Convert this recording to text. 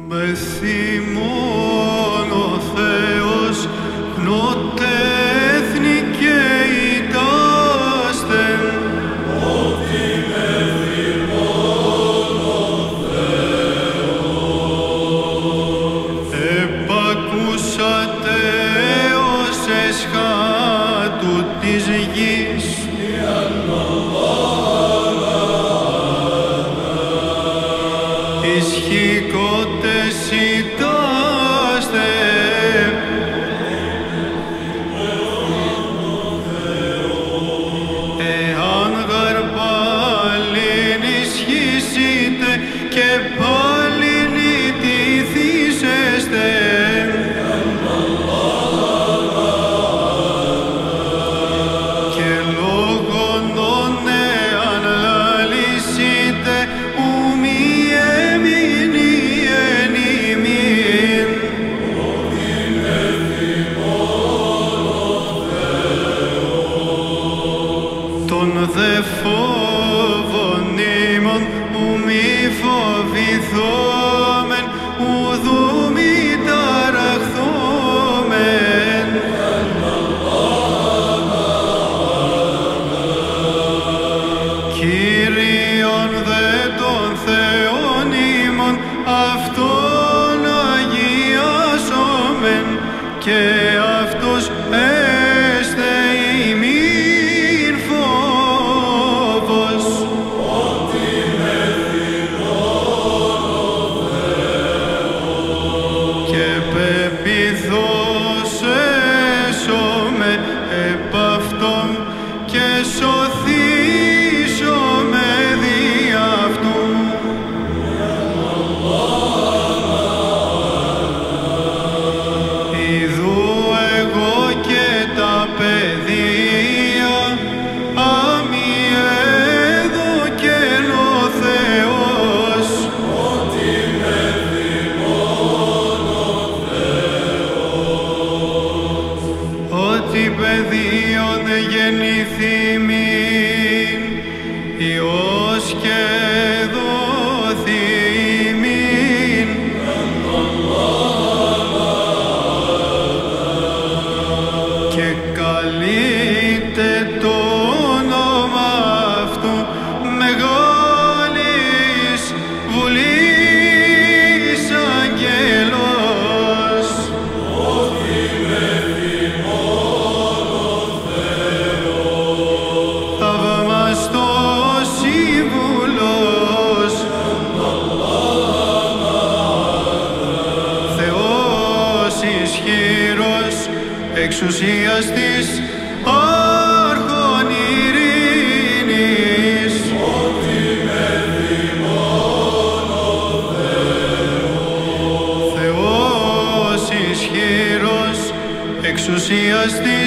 Με θυμών ο Θεός γνωτέθνη και ητάστεν, ότι με θυμών ο Θεός. Επακούσατε ως εσχάτου της γης, ισχύκοτες ητάστε, εάν γαρ πάλιν ισχύσετε και πάλιν ητηθήσεστε, και λόγον εάν λαλήσετε ουμή έμεινε εν ημίν, ότι με θυμών ο Θεός. Τον δε φόβον ημών ου μη φοβηθόμεν, ουδού μη ταραχθόμεν. Κύριον δε τον Θεόν ημών αυτόν αγιάσομεν, και αυτός έστε ημίν φόβος. Ότι με θυμών ο Θεός. Και πεποιθώς έσωμε επ' αυτόν και σωθήσωμε δι' αυτού. Ιδού εγώ και τα παιδεία αμοιέδωκεν ο Θεός, ότι με θυμών ο Θεός. Ότι παιδίον γεννηθήμην, Υιός και δόθημην, και καλείται το όνομα αυτού μεγάλης βουλής αγγέλος. Ότι με θυμών ο Θεός. Θαυμαστός σύμβουλος, Θεός ισχυρός, εξουσιαστής, άρχον ειρήνης. Ότι με θυμών ο Θεός. Θεός ισχυρός, εξουσιαστής,